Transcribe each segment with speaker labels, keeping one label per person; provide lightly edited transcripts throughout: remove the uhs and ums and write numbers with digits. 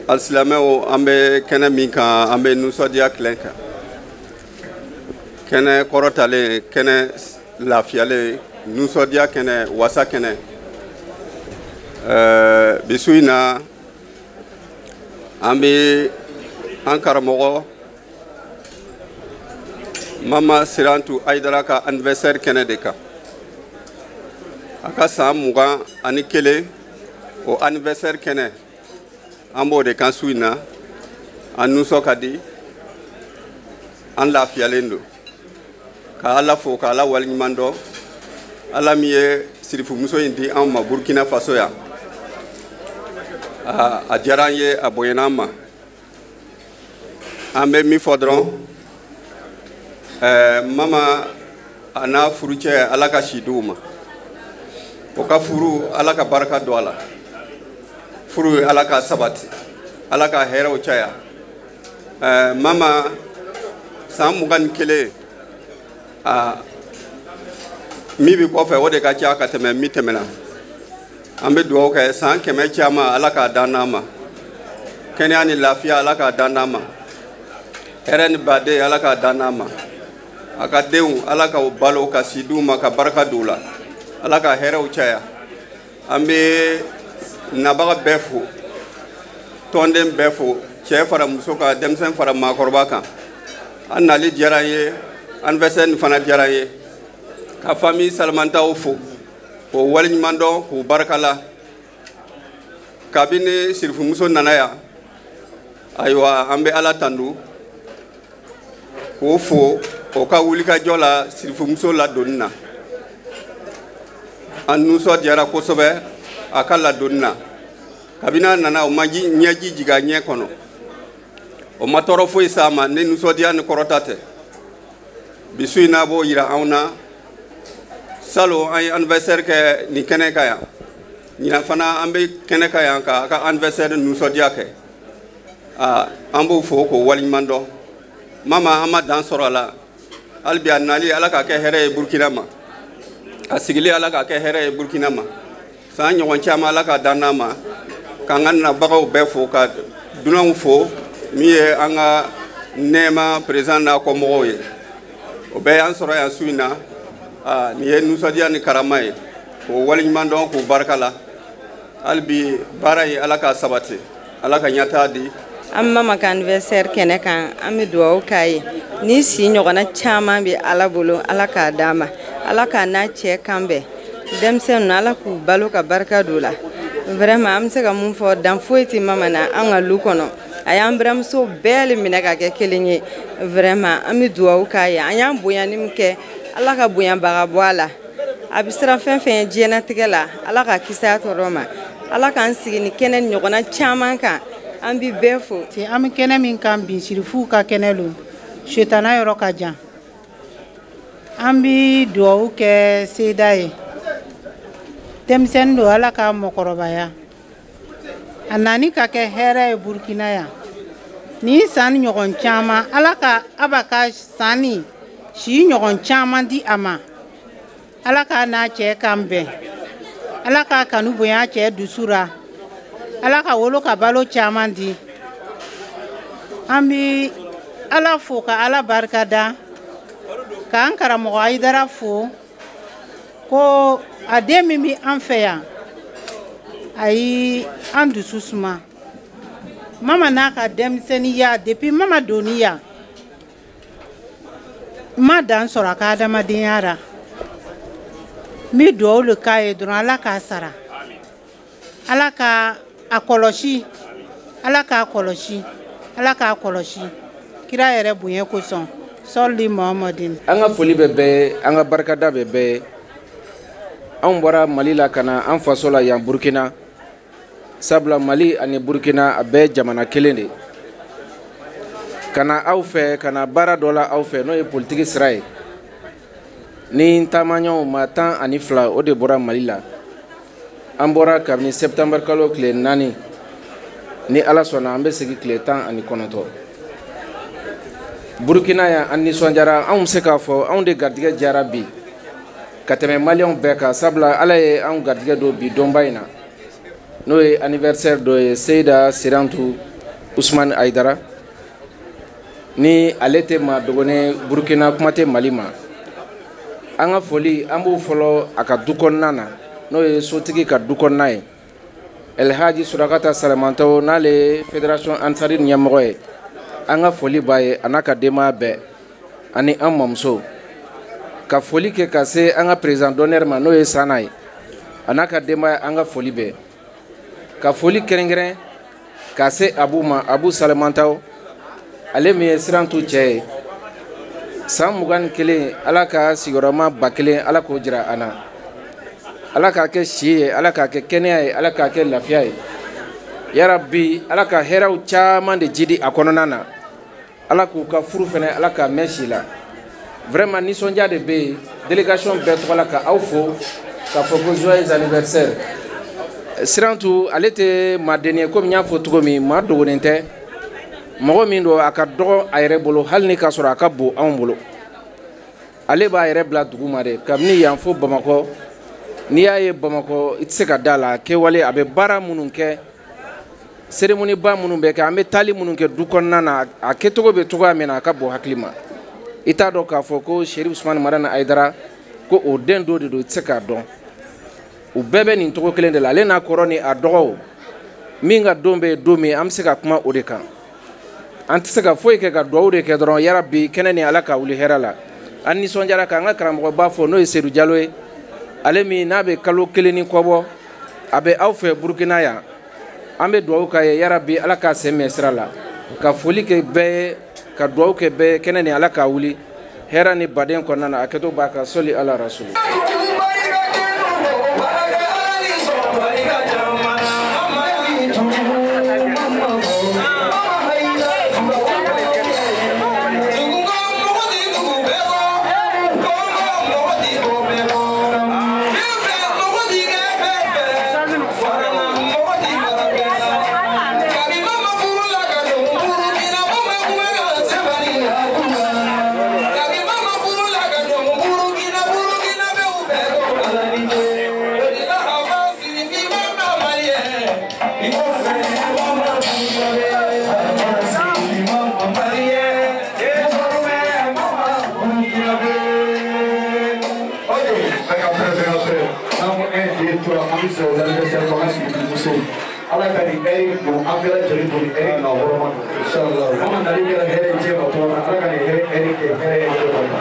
Speaker 1: Alsilameo ambe kene minka ambe nusodia klenka. Kene korotale kene lafiale nusodia kene wasa kene. Bisuina ambe ankaramogo Mama Sirantu Aidaraka anniversaire kene deka. Aka samuga anikele o anniversaire kene. Ambo de kansuina an nuso kadi an lafiyalendo ka ala fo ka ala walimando ala miye sirifu muso indi an ma Burkina Faso ya a jaranye aboyenama ambe mi fodron mama ana furuche ala ka shiduma o ka furu ala ka baraka do ala furu ala ka sabati ala ka hera o chaya mama samugan kele mi bi ko fe wode ka cha ka teme mi temena ambe duo ka san keme chama ala ka danama kenya ni lafiya ala ka danama heren bade ala ka danama aka deun ala ka balo ka siduma ka baraka dula ala ka hera o chaya ambe nabaga befo tonden befo che fara musoka demsen fara makorba kan annali jaraye anversen fana jaraye ka famille salmanta ofo ko walni mando ko barakala kabine sirfu muso nanaya aywa ambe ala tandu ko fo o ka wulika jola sirfu muso la donna annu so jara ko sobe akala donna kabina nana o maji nyaji jiga nye kono o matoro fo isama ne nuso dia ne korotate bisuina bo ira auna salo ay anniversaire ke ni kene kaya ni fana ambe kene kaya ka anniversaire nuso dia ke ambo fo ko walimando mama ama dan sorala albi anali ala ka ke here Burkina ma asigili ala ka ke here Burkina ma sa nyon chama la ka danama kangan na bagaw befo ka dunan fo miye anga nema president na ko moye o be ansoro ya suina ni nu sadia ni karamay ko waliñ mandon ko barkala albi baray ala ka sabati ala ka nyata di amma maka anniversaire kene kan ami duwa kai ni si nyogona chama bi ala bolo ala ka dama ala ka na che kambe demsen nala ku balo ka barka dula vraiment am se ka mun fo dan foiti mama na an ga lukono ayam bram so bel minaka ke kelinye vraiment ami duwa kai ayam boyani mke ala ka boyan baga boala abisra fen fen jena tigela ala ka kisa to roma ala kan sigi ni kenen nyogona chama kan an bi befo ti am kenen min kan bi sirifu ka kenelu shetana yoro ka jan an bi duwa ke sedaye temsen do ala ka mokorobaya anani ka ke here Burkina ya ni san nyogon chama ala ka abaka sani shi nyogon chama di ama ala ka na che kambe ala ka kanu boya che dusura ala ka wolo ka balo chama di ambi ala fo ka ala barkada ka ankara mo aidara fo ko ademi mi anfeya ai andu susuma mama naka demseni ya depuis mama doniya ma dan sora ka dama dinyara mi do le kai don ala ka sara ala ka akoloshi ala ka akoloshi ala ka akoloshi kira yere bunye ko son solli muhammadin anga foli bebe anga barkada bebe an bɔra Mali la kana an faso la yan Burkina sabula Mali ani Burkina a bɛɛ jamana kelen de kana aw fɛ kana baara dɔ la aw fɛ n'o ye politiki sira ye ni taamaɲɛw ma 12 o de bɔra Mali la an bɔra kabini septembre kalo tile 4 ni ala sɔnna an bɛ segi tile 19 Burkina yan an nisɔndiyara anw se k'a fɔ anw de garijɛgɛ diyara bi ka tɛmɛ maliyɛnw bɛɛ kan sabula ala ye anw garijɛgɛ don bi donba in na n'o ye anniversaire dɔ ye Seyda Sirantu
Speaker 2: Ousmane Aïdara ni ale tɛ maa dɔgɔnin Burkina kuma tɛ Mali ma. An ka foli an b'o fɔlɔ a ka du kɔnɔna na n'o ye sotigi ka du kɔnɔna ye. El Hadji Surakata Salamantao n'ale Fédération Ansari ɲɛmɔgɔ ye. An ka foli b'a ye a n'a ka denbaya bɛɛ ani an mamuso. Ka foli kɛ ka se an ka président d'honneur ma n'o ye Sana ye. A n'a ka denbaya an ka foli bɛɛ. Ka foli kɛrɛnkɛrɛn ka se Abu ma, Abu Salamantao. Ale min ye sirantu cɛ ye. San 21 Ala ka sigiyɔrɔma 1000 Ala k'o jira an na. Ala k'a kɛ si ye, Ala k'a kɛ kɛnɛya ye, Ala k'a kɛ lafiya ye. Ya Rabbi, Ala ka hɛrɛw caman de jidi a kɔnɔna na. Ala k'u ka furu fɛnɛ Ala k'a mɛn si la. Vraiment nisɔndiya de bɛ yen. Délégation bɛɛ tɔgɔ la ka aw fo k'a fɔ ko joyeux anniversaire. Sirantu ale tɛ maaden ye komi n y'a fɔ cogo min maa dogolen tɛ. Mɔgɔ min don a ka dɔgɔ a yɛrɛ bolo hali ni k'a sɔrɔ a ka bon anw bolo. Ale b'a yɛrɛ bila dugu ma de kabini yan fo Bamakɔ. N'i y'a ye Bamakɔ i tɛ se ka da la kɛwale a bɛ baara minnu kɛ cérémonie ba minnu bɛ kɛ an bɛ taali minnu kɛ du kɔnɔna na a kɛcogo bɛ cogoya min na a ka bon hakili ma. I t'a dɔn k'a fɔ ko Cherif Ousmane Mamadi Aïdara ko o den dɔ de don i tɛ se k'a dɔn. U bɛɛ bɛ nin cogo kelen de la ale n'a kɔrɔ ni a dɔgɔw min ka don bɛ don min an bɛ se ka kuma o de kan. An tɛ se ka foyi kɛ ka dugawu de kɛ dɔrɔn ya Rabbi kɛnɛ ni Ala ka wuli hɛrɛ la. An nisɔndiyara k'an ka karamɔgɔba fɔ n'o ye Seydou Diallo ye. Ale min n'a bɛ kalo 1 ni kɔ bɔ a bɛ aw fɛ Burkina yan. An bɛ dugawu k'a ye ya Rabbi Ala k'a sen mɛn sira la. Ka foli kɛ bɛɛ ye ka dugawu kɛ bɛɛ ye kɛnɛ ni Ala k'a wuli hɛrɛ ni baden kɔnɔna na a kɛtɔ b'a ka soli ala rasuli.
Speaker 3: Ala ka ni Eric don an bɛɛ lajɛlen don Eric na hɔrɔma inshallah kama nali kɛra hɛrɛ jɛ ma tɔgɔ la Ala ka ni Eric kɛ hɛrɛ ye tɔgɔ la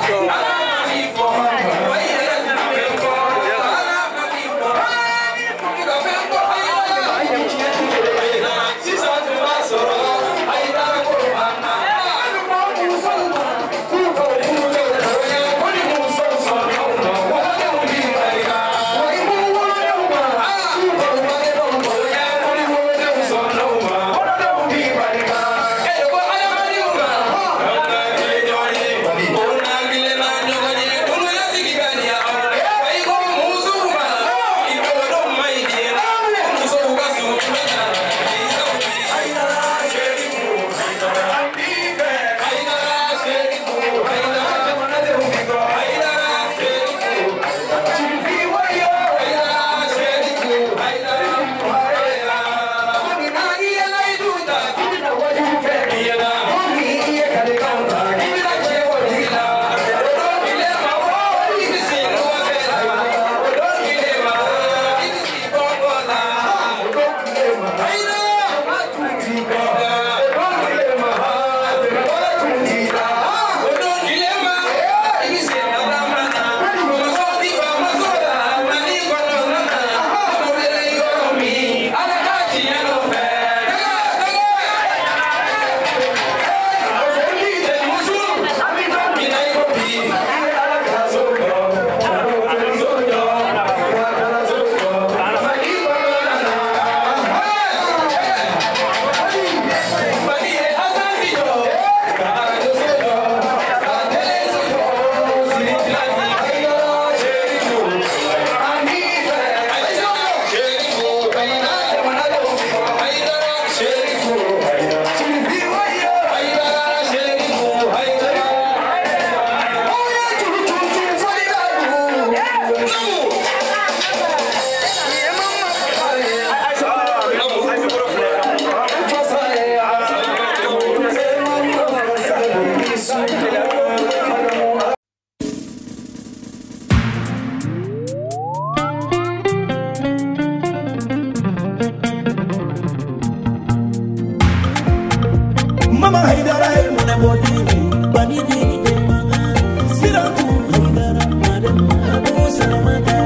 Speaker 4: Mama Haidara mwana bodini bani dini temanga Siratu Haidara madam Abu Salamata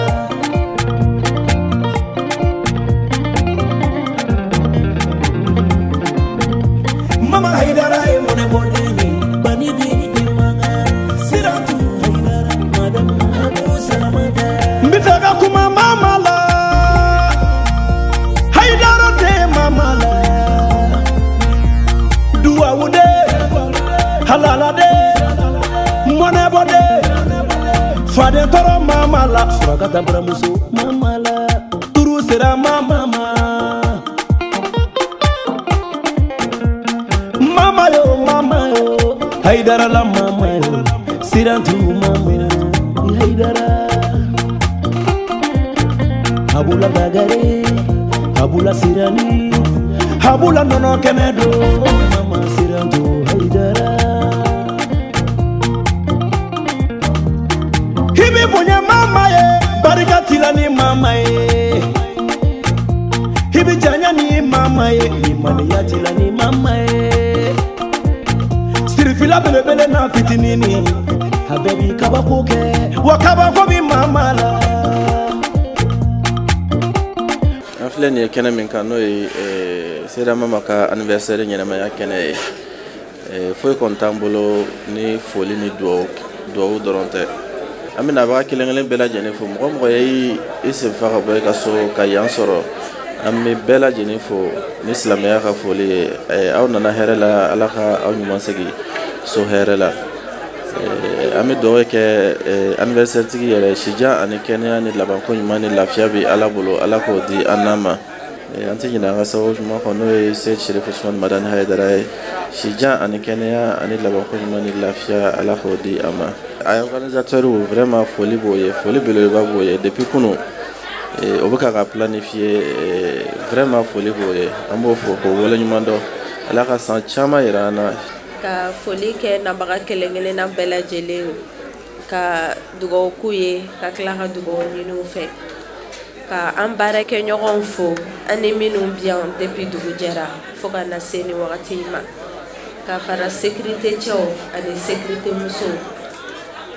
Speaker 4: Mama Haidara mwana bodini bani dini temanga Siratu Haidara madam Abu Salamata Mbitaka kuma mama la Haidara te mama la Duawude, halalade, monebode, fade toro mamala, surakata bramuso mamala, turu sera mama, mama yo, Haidara la mama yo, sirantu mama, Haidara, habula bagare, habula sirani, habula nono kenedo. Hibi punya mama ye, barikatila ni mama ye. Hibi janya ni mama ye, imani yatila ni mama ye. Sirifila bele bele na fitinini, habebi kabakuke, wakabako bi mama la.
Speaker 5: Afle ni kena minkano sera mama ka anniversaire nyama ya kene foi kontambolo ni foli ni do doronte amina ba kilengelen bela jene fo mo yi ise fa ba ka so ka yansoro amme bela jene fo ni islamia ka foli aw nana herela alaka aw nyuma segi so herela ami do ke anniversaire tigi yele shija ani kenya ni laban ko nyuma ni lafia bi alabolo alako di anama anti jina ga sawo juma ko no se Sheriff Ousmane Madani Haidara shija ani kenya ani laban ko nyuma ni lafia alako di ama ay organisateur vraiment folie boye folie bele ba boye depuis kuno obuka ga planifier vraiment folie boye ambo fo ko wala nyuma do alaka san chama irana
Speaker 6: ka folie ke na baga kelengele na bela jele ka dugo kuye ka klara dugo ninu fe ka ambara ke nyogon fo ani minu bien depuis dugu jera fo kana seni wakati ma ka fara sécurité chao ani sécurité muso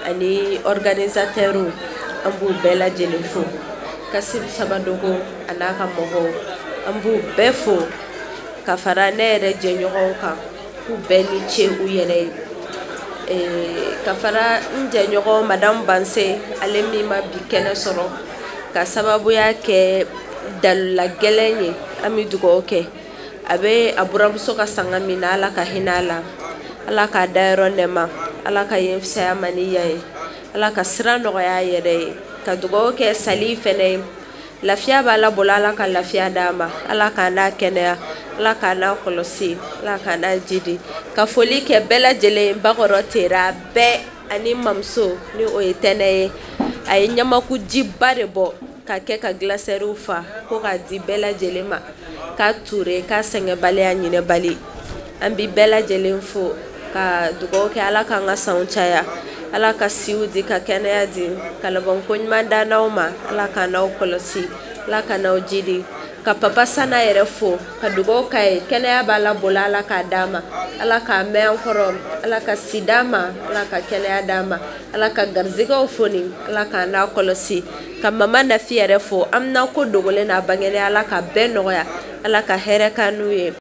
Speaker 6: ani organisateur an b'u bɛɛ lajɛlen fo Kasim Sabadogo an'a ka mɔgɔw an b'u bɛɛ fo ka fara ne yɛrɛ jɛɲɔgɔnw kan k'u bɛɛ ni ce u yɛrɛ ye ka fara n jɛɲɔgɔn Madame Banse ale min ma bi kɛnɛ sɔrɔ ka sababuya kɛ dalula gɛlɛn ye an bɛ dugawu kɛ a bɛ a buramuso ka sanga min na Ala ka hinɛ a la Ala k'a da yɔrɔ nɛɛma Ala ka yen fisaya maniya ye Ala ka sira nɔgɔya a yɛrɛ ye ka dugawu kɛ Sali fɛnɛ ye lafiya b'a la bolo Ala ka lafiya d'a ma Ala k'a n'a kɛnɛya Ala k'a n'a kɔlɔsi Ala k'a n'a jidi ka foli kɛ bɛɛ lajɛlen Bakɔrɔ Tera bɛɛ ani mamuso ni o ye tɛnɛ ye a ye ɲamakujiba de bɔ ka kɛ ka glacière fa ko k'a di bɛɛ lajɛlen ma k'a ture k'a sɛgɛnbaliya ɲinɛbali an bi bɛɛ lajɛlen fo ka dugawu kɛ Ala k'an ka sanw caya Ala ka siw di ka kɛnɛya di ka labanko ɲuman da n'aw ma Ala ka n'aw kɔlɔsi Ala ka n'aw jidi ka Papa Sana yɛrɛ fo ka dugawu k'a ye kɛnɛya b'a la bolo Ala k'a d'a ma Ala k'a mɛn an kɔrɔ Ala ka si d'a ma Ala ka kɛnɛya d'a ma Ala ka garizigɛw foni Ala k'a n'a kɔlɔsi ka Mama Nafi yɛrɛ fo Amina ko dogolen n'a bangenen Ala ka bɛɛ nɔgɔya Ala ka hɛrɛ k'an n'u ye